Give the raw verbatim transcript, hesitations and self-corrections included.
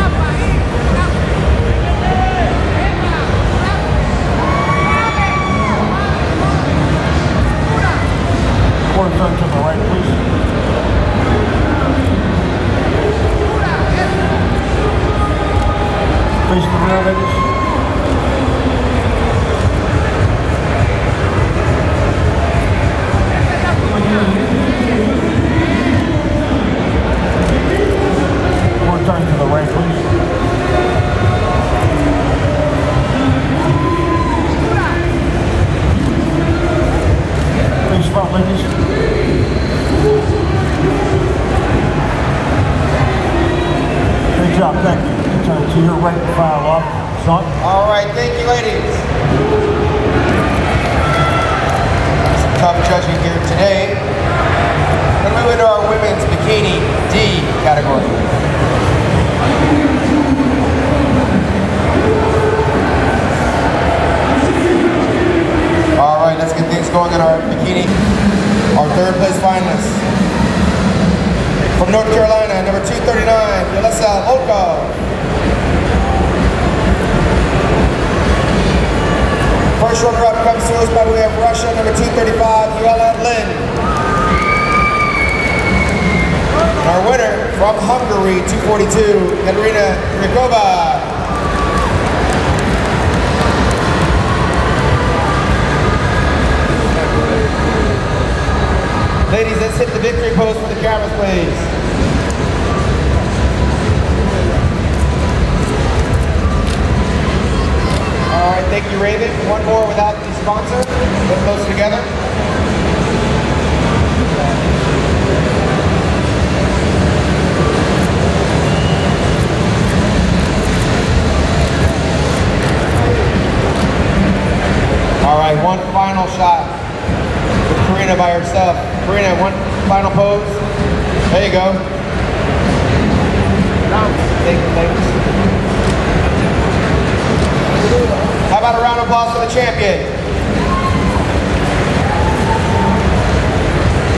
Quarter turn to the right, please. Face the rear, ladies. Quarter turn to the right, please. Face front, ladies. Good job, thank you. Turn to your right and file off. Sean? All right, thank you, ladies. Some tough judging here today. We're going to move into our women's bikini D category. All right, let's get things going in our bikini. Our third place finalists. From North Carolina, number two thirty-nine, Yelisa Volkov. First runner-up comes to us by way of Russia, number two thirty-five, Yulia Lin. Our winner from Hungary, two forty-two, Katerina Rykova. Ladies, let's hit the victory pose for the cameras, please. All right, thank you, Raven. One more without the sponsor. Let's close together. All right, one final shot with Karina by herself. Karina, one final pose. There you go. Thank you, ladies. How about a round of applause for the champion?